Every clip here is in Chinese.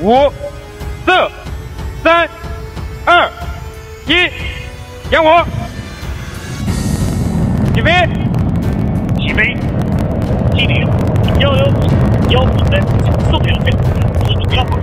5、4、3、2、1，点火！起飞！ 起飞！机顶115的速度飞，速度标。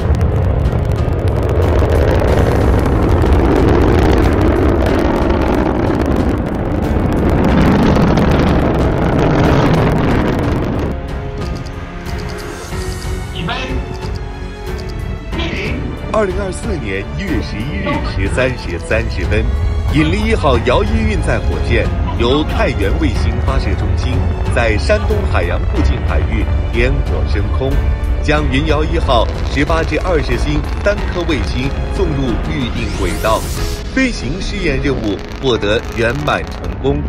2024年1月11日13时30分，引力1号遥一运载火箭由太原卫星发射中心在山东海洋附近海域点火升空，将云遥1号18至20星3颗卫星送入预定轨道，飞行试验任务获得圆满成功。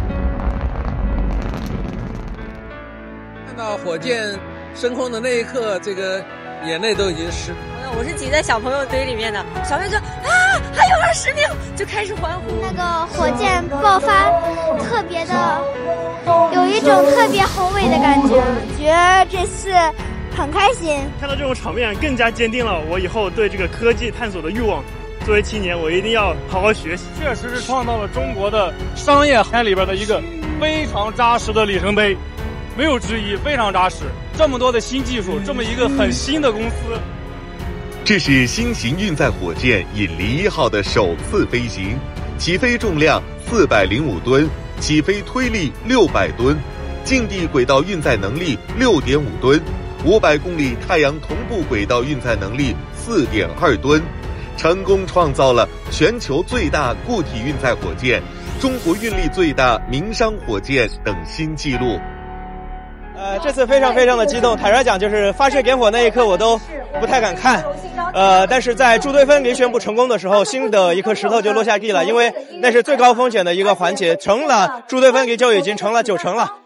看到火箭升空的那一刻，这个眼泪都已经湿。 我是挤在小朋友堆里面的，小朋友说啊，还有20秒，就开始欢呼。 那个火箭爆发，特别的，有一种特别宏伟的感觉，觉得这次很开心。 看到这种场面，更加坚定了我以后对这个科技探索的欲望。作为青年，我一定要好好学习。 确实是创造了中国的商业海里边的一个非常扎实的里程碑，没有之一，非常扎实。这么多的新技术，这么一个很新的公司。 这是新型运载火箭引力1号的首次飞行，起飞重量405吨，起飞推力600吨，近地轨道运载能力6.5吨，500公里太阳同步轨道运载能力4.2吨，成功创造了全球最大固体运载火箭、中国运力最大民商火箭等新纪录。 这次非常的激动，坦率讲，就是发射点火那一刻我都不太敢看，但是在助推分离宣布成功的时候，新的一颗石头就落下地了，因为那是最高风险的一个环节，成了助推分离就已经成了9成了。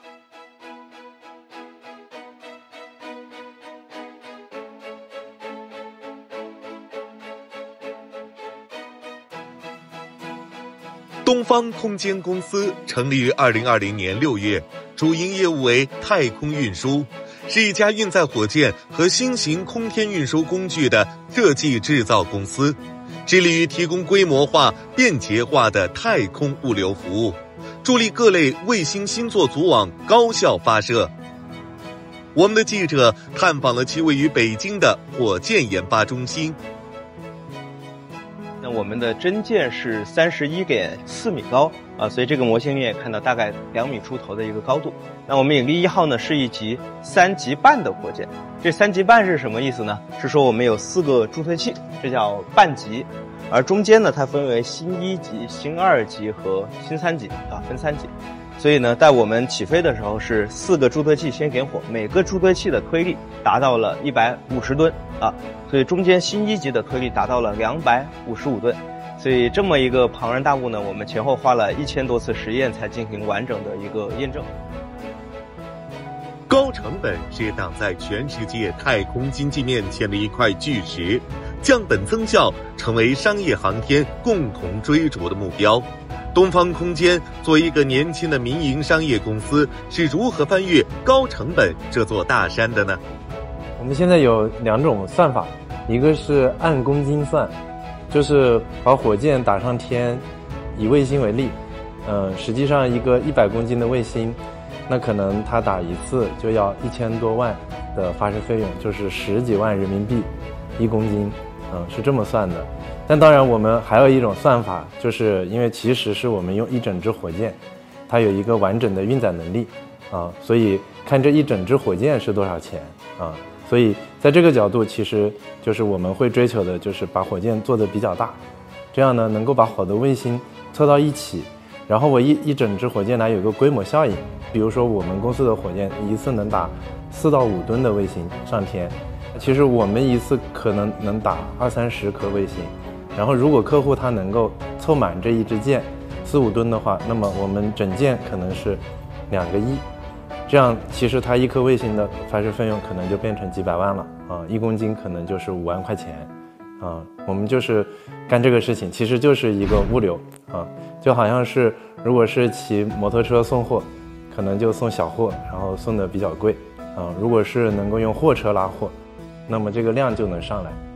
东方空间公司成立于2020年6月，主营业务为太空运输，是一家运载火箭和新型空天运输工具的设计制造公司，致力于提供规模化、便捷化的太空物流服务，助力各类卫星星座组网高效发射。我们的记者探访了其位于北京的火箭研发中心。 那我们的真箭是31.4米高所以这个模型你也看到大概2米出头的一个高度。那我们引力1号呢是一级3级半的火箭，这3级半是什么意思呢？是说我们有4个助推器，这叫半级，而中间呢它分为新1级、新2级和新3级分3级。所以呢，在我们起飞的时候是4个助推器先点火，每个助推器的推力达到了150吨所以中间新1级的推力达到了255吨。所以这么一个庞然大物呢，我们前后花了1000多次实验才进行完整的一个验证。 高成本是挡在全世界太空经济面前的一块巨石，降本增效成为商业航天共同追逐的目标。东方空间作为一个年轻的民营商业公司，是如何翻越高成本这座大山的呢？ 我们现在有2种算法，一个是按公斤算，就是把火箭打上天，以卫星为例，实际上一个100公斤的卫星，那可能它打一次就要1000多万的发射费用，就是10几万人民币1公斤，是这么算的。但当然我们还有一种算法，就是因为其实是我们用一整支火箭，它有一个完整的运载能力所以看这一整支火箭是多少钱所以在这个角度，其实就是我们会追求的就是把火箭做得比较大，这样呢能够把好的卫星凑到一起，然后我一整支火箭呢有个规模效应，比如说我们公司的火箭一次能打4到5吨的卫星上天，其实我们一次可能能打20-30颗卫星，然后如果客户他能够凑满这一支箭4、5吨的话，那么我们整件可能是2个亿，这样其实它一颗卫星的发射费用可能就变成几百万了1公斤可能就是5万块钱我们就是干这个事情，其实就是一个物流就好像是如果是骑摩托车送货，可能就送小货，然后送的比较贵如果是能够用货车拉货，那么这个量就能上来。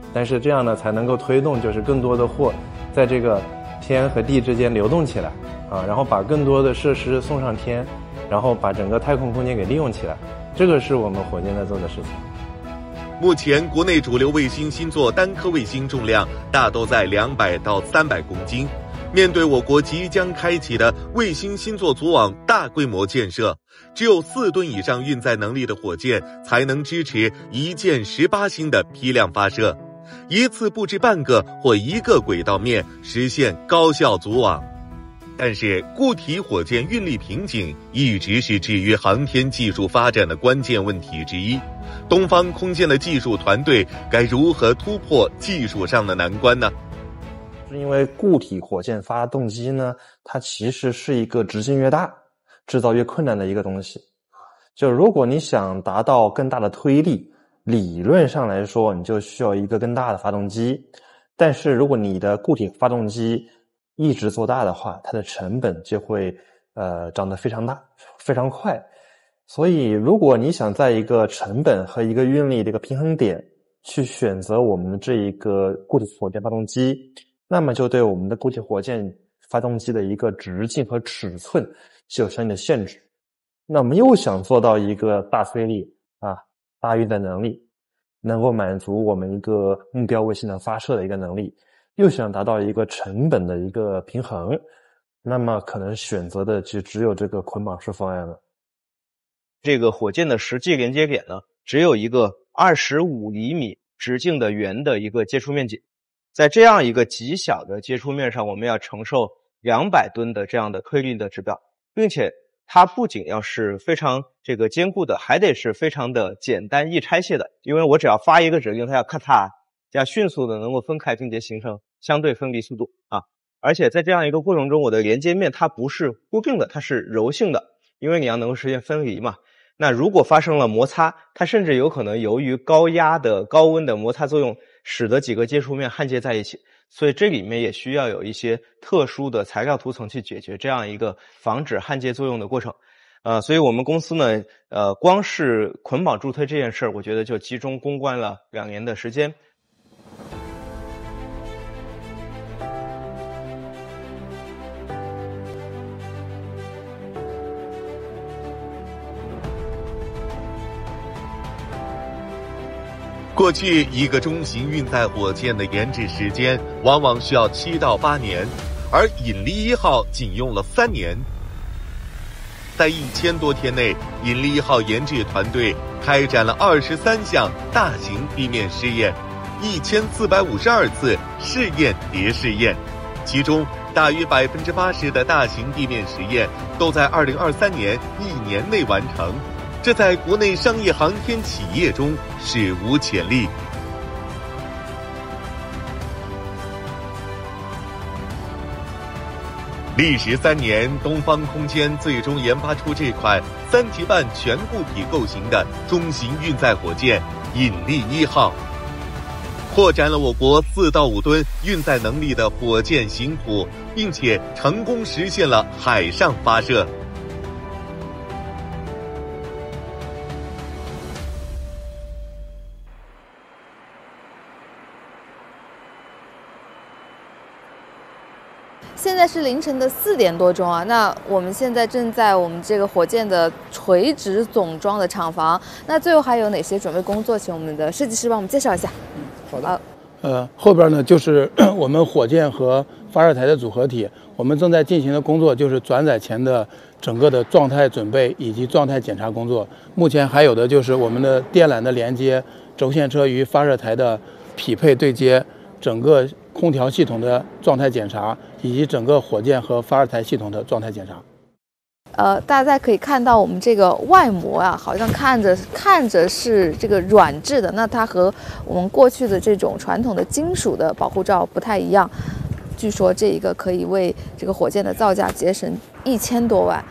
但是这样呢才能够推动就是更多的货在这个天和地之间流动起来啊，然后把更多的设施送上天，然后把整个太空空间给利用起来，这个是我们火箭在做的事情。 目前国内主流卫星星座单颗卫星重量大都在200到300公斤。面对我国即将开启的卫星星座组网大规模建设，只有4吨以上运载能力的火箭才能支持一箭18星的批量发射，一次布置半个或1个轨道面，实现高效组网。但是固体火箭运力瓶颈一直是制约航天技术发展的关键问题之一。东方空间的技术团队该如何突破技术上的难关呢？ 是因为固体火箭发动机呢，它其实是一个直径越大，制造越困难的一个东西。就如果你想达到更大的推力，理论上来说，你就需要一个更大的发动机。但是如果你的固体发动机一直做大的话，它的成本就会涨得非常大，非常快。所以如果你想在一个成本和一个运力的一个平衡点去选择我们这一个固体火箭发动机，那么就对我们的固体火箭发动机的一个直径和尺寸是有相应的限制。那我们又想做到一个大推力大运载能力，能够满足我们一个目标卫星的发射的一个能力，又想达到一个成本的一个平衡，那么可能选择的就只有这个捆绑式方案了。 这个火箭的实际连接点呢，只有一个25厘米直径的圆的一个接触面积。在这样一个极小的接触面上，我们要承受200吨的这样的推力的指标，并且它不仅要是非常这个坚固的，还得是非常的简单易拆卸的。因为我只要发一个指令，它要咔嚓，要迅速的能够分开，并且形成相对分离速度啊。而且在这样一个过程中，我的连接面它不是固定的，它是柔性的，因为你要能够实现分离嘛。那如果发生了摩擦，它甚至有可能由于高压的高温的摩擦作用，使得几个接触面焊接在一起，所以这里面也需要有一些特殊的材料涂层去解决这样一个防止焊接作用的过程。所以我们公司呢，光是捆绑助推这件事儿，我觉得就集中攻关了2年的时间。 过去一个中型运载火箭的研制时间往往需要7到8年，而引力1号仅用了3年。在1000多天内，引力1号研制团队开展了23项大型地面试验，1452次试验叠试验，其中大约80%的大型地面实验都在2023年1年内完成。这在国内商业航天企业中史无前例。历时3年，东方空间最终研发出这款3级半全固体构型的中型运载火箭引力1号，扩展了我国4到5吨运载能力的火箭型谱，并且成功实现了海上发射。 现在是凌晨的4点多钟啊，那我们现在正在我们这个火箭的垂直总装的厂房。那最后还有哪些准备工作，请我们的设计师帮我们介绍一下。 好的。后边呢就是我们火箭和发射台的组合体，我们正在进行的工作就是转载前的整个的状态准备以及状态检查工作。目前还有的就是我们的电缆的连接、轴线车与发射台的匹配对接、整个空调系统的状态检查，以及整个火箭和发射台系统的状态检查。 大家可以看到我们这个外膜啊，好像看着是这个软质的，那它和我们过去的这种传统的金属的保护罩不太一样。据说这一个可以为这个火箭的造价节省1000多万。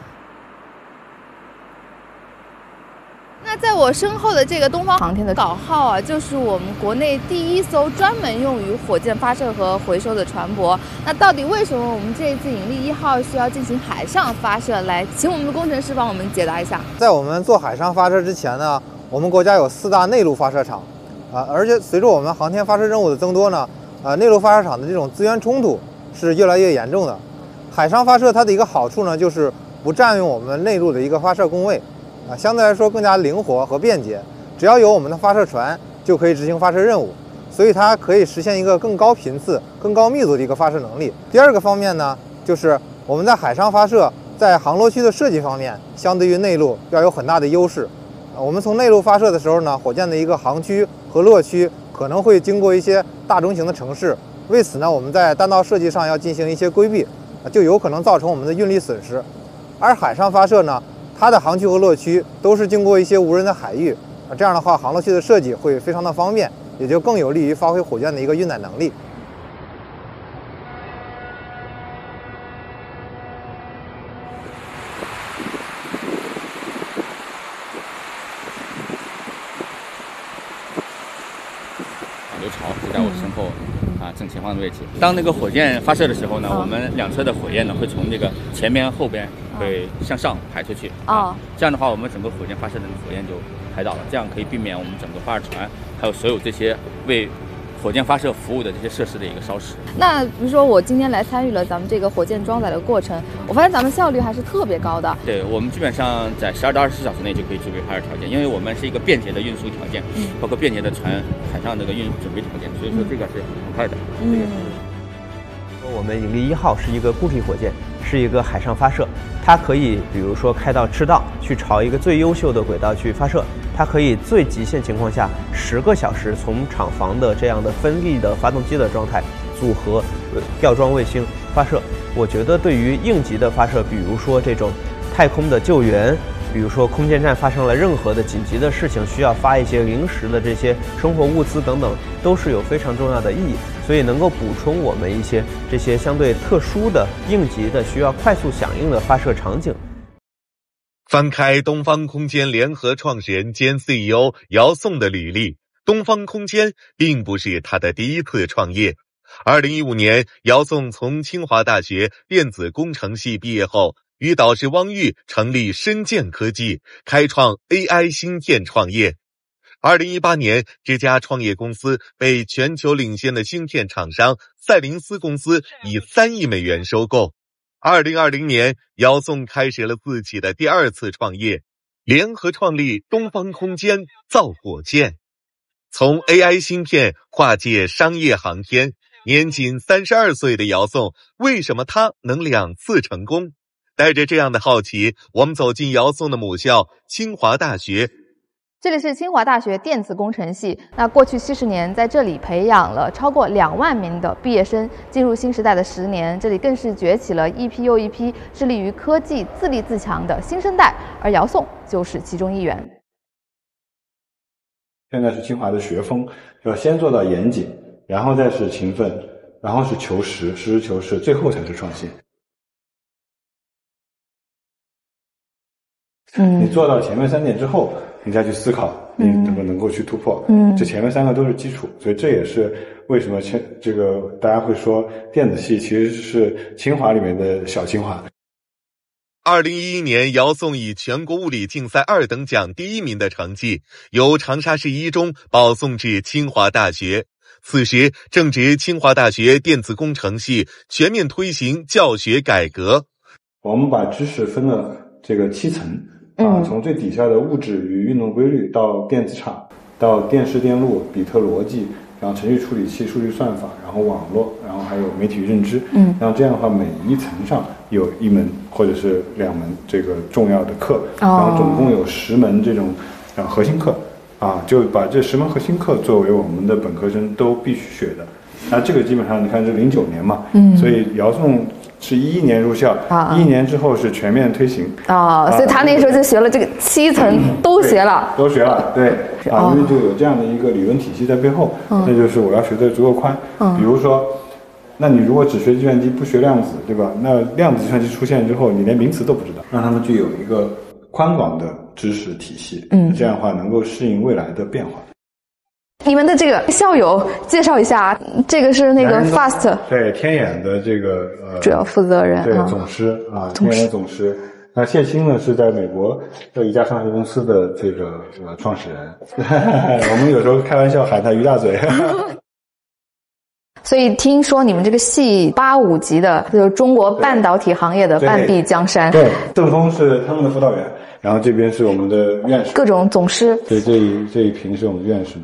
那在我身后的这个东方航天的岛号啊，就是我们国内第一艘专门用于火箭发射和回收的船舶。那到底为什么我们这一次引力1号需要进行海上发射？来，请我们的工程师帮我们解答一下。 在我们做海上发射之前呢，我们国家有4大内陆发射场， 而且随着我们航天发射任务的增多呢，内陆发射场的这种资源冲突是越来越严重的。海上发射它的一个好处呢，就是不占用我们内陆的一个发射工位，相对来说更加灵活和便捷。只要有我们的发射船，就可以执行发射任务，所以它可以实现一个更高频次、更高密度的一个发射能力。第二个方面呢，就是我们在海上发射，在航落区的设计方面，相对于内陆要有很大的优势。我们从内陆发射的时候呢，火箭的一个航区和落区可能会经过一些大中型的城市，为此呢，我们在弹道设计上要进行一些规避，就有可能造成我们的运力损失。而海上发射呢，它的航区和落区都是经过一些无人的海域，这样的话，航落区的设计会非常的方便，也就更有利于发挥火箭的一个运载能力。 刘潮就在我身后正前方的位置。当那个火箭发射的时候呢，我们两侧的火焰呢会从这个前边、后边会向上排出去这样的话，我们整个火箭发射的火焰就排倒了，这样可以避免我们整个发射船还有所有这些为火箭发射服务的这些设施的一个烧蚀。 那比如说我今天来参与了咱们这个火箭装载的过程，我发现咱们效率还是特别高的。 对，我们基本上在12到24小时内就可以具备发射条件，因为我们是一个便捷的运输条件，包括便捷的海上这个准备条件，所以说这个是很快的。 我们引力1号是一个固体火箭，是一个海上发射，它可以比如说开到赤道去朝一个最优秀的轨道去发射，它可以最极限情况下10个小时从厂房的这样的分立的发动机的状态组合吊装卫星发射。我觉得对于应急的发射，比如说这种太空的救援，比如说空间站发生了任何的紧急的事情，需要发一些临时的这些生活物资等等，都是有非常重要的意义。所以能够补充我们一些这些相对特殊的应急的需要快速响应的发射场景。 翻开东方空间联合创始人兼 CEO 姚颂的履历，东方空间并不是他的第一次创业。2015年，姚颂从清华大学电子工程系毕业后，与导师汪玉成立深建科技，开创 AI 芯片创业。2018年，这家创业公司被全球领先的芯片厂商赛灵思公司以3亿美元收购。2020年，姚颂开始了自己的第2次创业，联合创立东方空间造火箭。从 AI 芯片跨界商业航天，年仅32岁的姚颂，为什么他能2次成功？带着这样的好奇，我们走进姚颂的母校清华大学。 这里是清华大学电子工程系。那过去70年，在这里培养了超过2万名的毕业生。进入新时代的10年，这里更是崛起了一批又一批致力于科技、自立自强的新生代，而姚颂就是其中一员。 现在是清华的学风，要先做到严谨，然后再是勤奋，然后是求实，实事求是，最后才是创新。你做到前面3点之后，你再去思考你怎么能够去突破。这前面3个都是基础，所以这也是为什么这个大家会说电子系其实是清华里面的小清华。 2011年，姚颂以全国物理竞赛2等奖第1名的成绩，由长沙市一中保送至清华大学。此时正值清华大学电子工程系全面推行教学改革。 我们把知识分了这个7层。从最底下的物质与运动规律到电子场，到电势电路、比特逻辑，然后程序处理器、数据算法，然后网络，然后还有媒体与认知。然后这样的话，每一层上有1门或者是2门这个重要的课，然后总共有10门这种核心课就把这10门核心课作为我们的本科生都必须学的。那这个基本上你看是09年嘛，所以姚颂是11年入校，11年之后是全面推行所以他那时候就学了这个7层都学了， 都学了，对因为就有这样的一个理论体系在背后，那就是我要学的足够宽。比如说，那你如果只学计算机不学量子，对吧？那量子计算机出现之后，你连名词都不知道，让他们具有一个宽广的知识体系，这样的话能够适应未来的变化。 你们的这个校友介绍一下，这个是那个 FAST 对天眼的这个主要负责人， 对总师天眼总师， 那谢鑫呢是在美国的一家上市公司的这个创始人，我们有时候开玩笑喊他于大嘴。 所以听说你们这个系85级的，就是中国半导体行业的半壁江山。 对，邓峰是他们的辅导员，然后这边是我们的院士， 各种总师。 对，这一屏是我们的院士。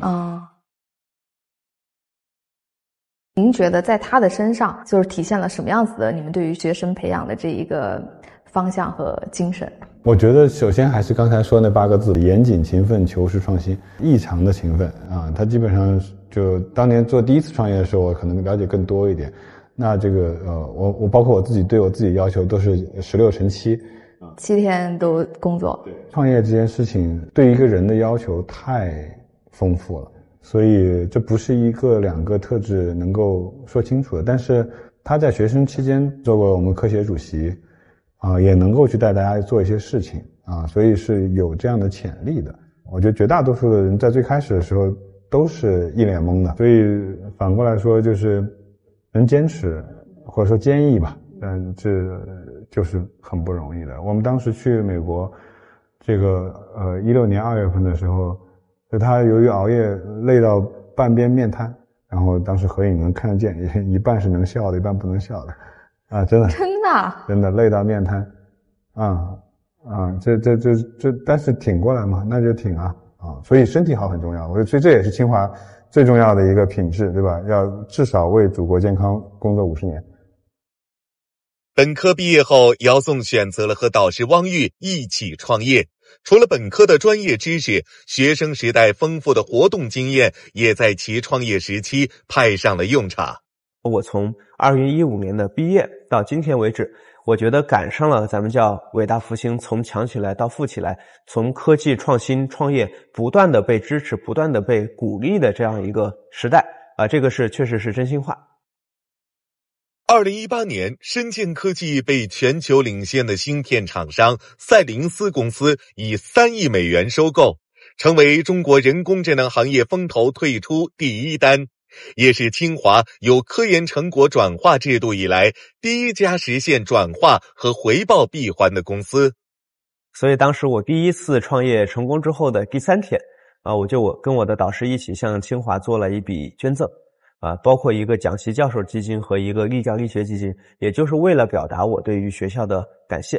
您觉得在他的身上就是体现了什么样子的你们对于学生培养的这一个方向和精神？ 我觉得首先还是刚才说那8个字：严谨、勤奋、求实、创新。异常的勤奋啊！他基本上就当年做第一次创业的时候，我可能了解更多一点。那这个我包括我自己对我自己要求都是16×7，7 天都工作。 对，创业这件事情对一个人的要求太丰富了，所以这不是1个2个特质能够说清楚的。但是他在学生期间做过我们科协主席。也能够去带大家做一些事情所以是有这样的潜力的。我觉得绝大多数的人在最开始的时候都是一脸懵的，所以反过来说就是能坚持或者说坚毅吧，但这就是很不容易的。我们当时去美国，这个16年2月份的时候，就他由于熬夜累到半边面瘫，然后当时合影能看得见，一半是能笑的，一半不能笑的。真的累到面瘫，但是挺过来嘛，那就挺所以身体好很重要。所以这也是清华最重要的一个品质，对吧？要至少为祖国健康工作50年。 本科毕业后，姚宋选择了和导师汪玉一起创业。除了本科的专业知识，学生时代丰富的活动经验也在其创业时期派上了用场。 我从2015年的毕业到今天为止，我觉得赶上了咱们叫伟大复兴从强起来到富起来，从科技创新创业不断的被支持，不断的被鼓励的这样一个时代这个是确实是真心话。 2018年，深建科技被全球领先的芯片厂商赛灵思公司以3亿美元收购，成为中国人工智能行业风投退出第1单。也是清华有科研成果转化制度以来第1家实现转化和回报闭环的公司。 所以当时我第1次创业成功之后的第3天我跟我的导师一起向清华做了一笔捐赠包括一个讲席教授基金和一个立教力学基金，也就是为了表达我对于学校的感谢。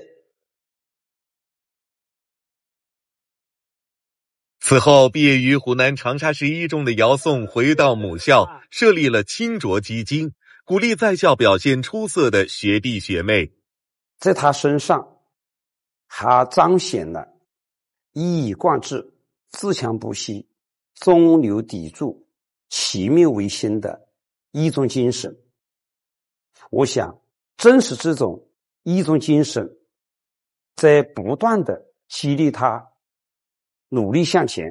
此后，毕业于湖南长沙市一中的姚宋回到母校，设立了清浊基金，鼓励在校表现出色的学弟学妹。 在他身上，他彰显了一以贯之、自强不息、中流砥柱、其妙为先的一中精神。我想，正是这种一中精神，在不断的激励他努力向前。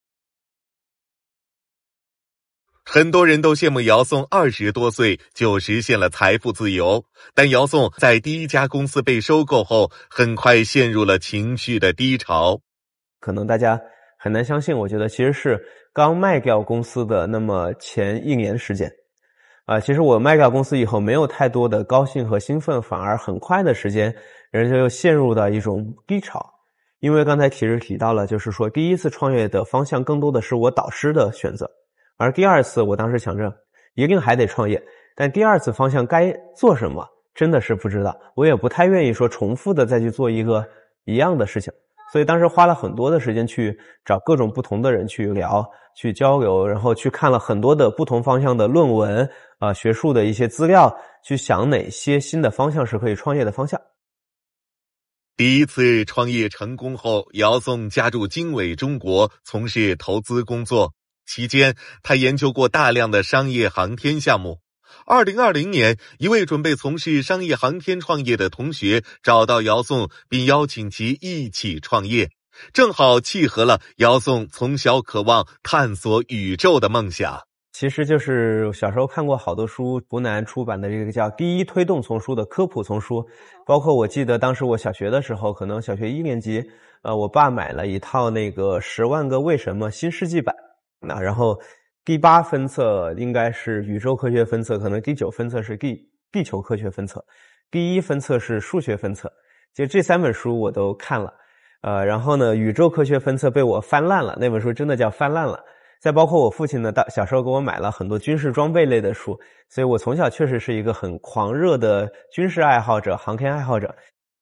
很多人都羡慕姚宋20多岁就实现了财富自由，但姚宋在第1家公司被收购后，很快陷入了情绪的低潮。 可能大家很难相信，我觉得其实是刚卖掉公司的那么前1年时间其实我卖掉公司以后没有太多的高兴和兴奋，反而很快的时间人就又陷入到一种低潮。因为刚才其实提到了，就是说第1次创业的方向更多的是我导师的选择，而第2次我当时想着一定还得创业，但第2次方向该做什么真的是不知道，我也不太愿意说重复的再去做一个一样的事情，所以当时花了很多的时间去找各种不同的人去聊去交流，然后去看了很多的不同方向的论文学术的一些资料，去想哪些新的方向是可以创业的方向。 第1次创业成功后，姚宋加入经纬中国从事投资工作，期间他研究过大量的商业航天项目。2020年，一位准备从事商业航天创业的同学找到姚宋，并邀请其一起创业，正好契合了姚宋从小渴望探索宇宙的梦想。 其实就是小时候看过好多书，湖南出版的这个叫第一推动丛书的科普丛书，包括我记得当时我小学的时候，可能小学1年级我爸买了一套那个10万个为什么新世纪版，然后第8分册应该是宇宙科学分册，可能第9分册是地球科学分册，第1分册是数学分册， 就这3本书我都看了，然后呢，宇宙科学分册被我翻烂了，那本书真的叫翻烂了。再包括我父亲呢，小时候给我买了很多军事装备类的书，所以我从小确实是一个很狂热的军事爱好者、航天爱好者。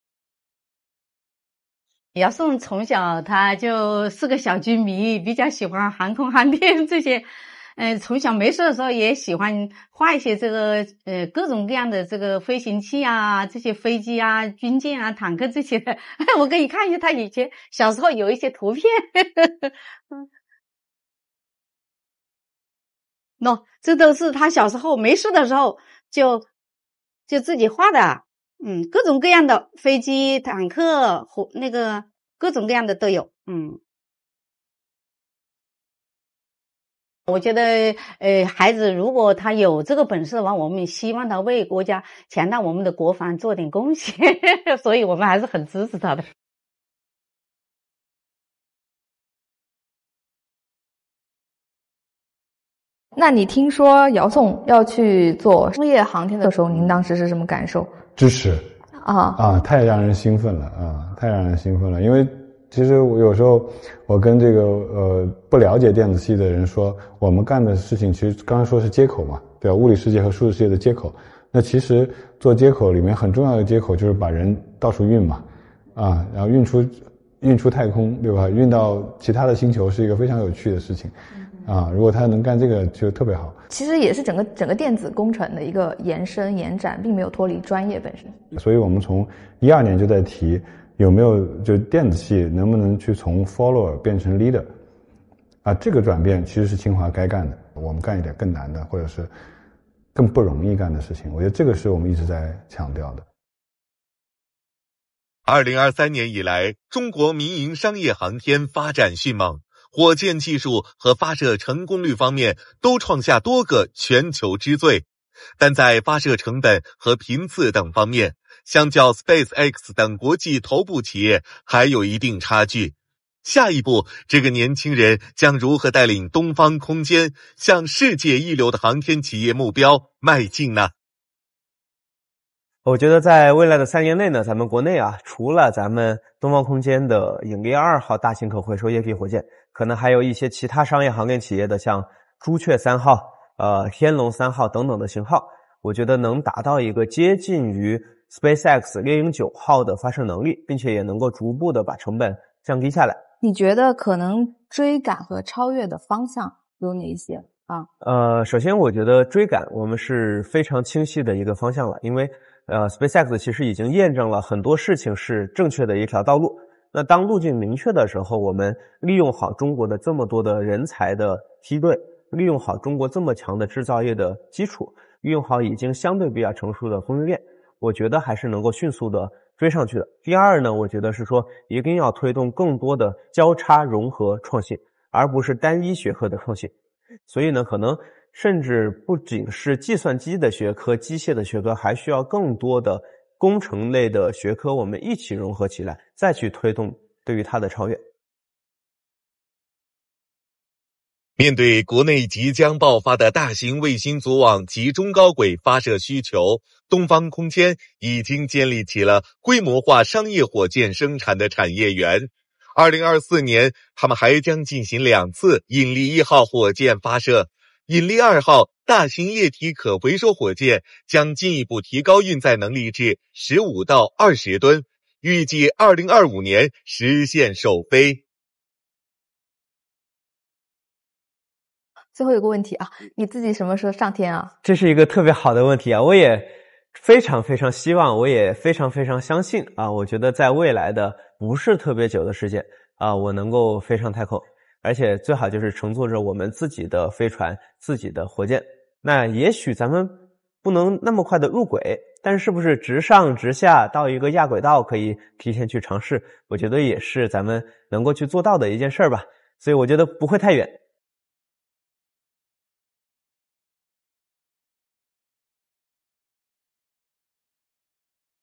姚宋从小他就是个小军迷，比较喜欢航空航天这些。从小没事的时候也喜欢画一些这个各种各样的这个飞行器啊，这些飞机啊、军舰啊、坦克这些的。我给你看一下他以前小时候有一些图片。这都是他小时候没事的时候就自己画的。各种各样的飞机、坦克、那个各种各样的都有。我觉得孩子如果他有这个本事的话，我们希望他为国家强大我们的国防做点贡献，所以我们还是很支持他的。 那你听说姚宋要去做商业航天的时候，您当时是什么感受？ 支持太让人兴奋了太让人兴奋了。因为其实我有时候我跟这个不了解电子系的人说，我们干的事情其实刚才说是接口嘛，对吧？物理世界和数字世界的接口。那其实做接口里面很重要的接口就是把人到处运嘛，然后运出太空，对吧？运到其他的星球是一个非常有趣的事情。如果他能干这个就特别好。 其实也是整个电子工程的一个延伸延展，并没有脱离专业本身。 所以我们从12年就在提有没有就电子系能不能去从 follower 变成 leader 这个转变其实是清华该干的，我们干一点更难的或者是更不容易干的事情，我觉得这个是我们一直在强调的。 2023年以来，中国民营商业航天发展迅猛，火箭技术和发射成功率方面都创下多个全球之最，但在发射成本和频次等方面，相较 SpaceX 等国际头部企业还有一定差距。下一步，这个年轻人将如何带领东方空间向世界一流的航天企业目标迈进呢？ 我觉得在未来的3年内呢，咱们国内除了咱们东方空间的引力2号大型可回收液体火箭，可能还有一些其他商业航天企业的像朱雀3号、天龙3号等等的型号，我觉得能达到一个接近于 SpaceX 猎鹰9号的发射能力，并且也能够逐步的把成本降低下来。 你觉得可能追赶和超越的方向有哪一些首先我觉得追赶我们是非常清晰的一个方向了，因为SpaceX 其实已经验证了很多事情是正确的一条道路。那当路径明确的时候，我们利用好中国的这么多的人才的梯队，利用好中国这么强的制造业的基础，利用好已经相对比较成熟的供应链，我觉得还是能够迅速的追上去的。第二呢，我觉得是说一定要推动更多的交叉融合创新，而不是单一学科的创新。所以呢，可能甚至不仅是计算机的学科、机械的学科，还需要更多的工程类的学科，我们一起融合起来，再去推动对于它的超越。 面对国内即将爆发的大型卫星组网及中高轨发射需求，东方空间已经建立起了规模化商业火箭生产的产业园。2024年，他们还将进行2次引力1号火箭发射。引力2号大型液体可回收火箭将进一步提高运载能力至15到20吨，预计2025年实现首飞。 最后有个问题你自己什么时候上天这是一个特别好的问题我也非常非常希望，我也非常非常相信我觉得在未来的不是特别久的时间我能够飞上太空，而且最好就是乘坐着我们自己的飞船、自己的火箭。那也许咱们不能那么快的入轨，但是不是直上直下到一个亚轨道可以提前去尝试，我觉得也是咱们能够去做到的一件事吧。所以我觉得不会太远。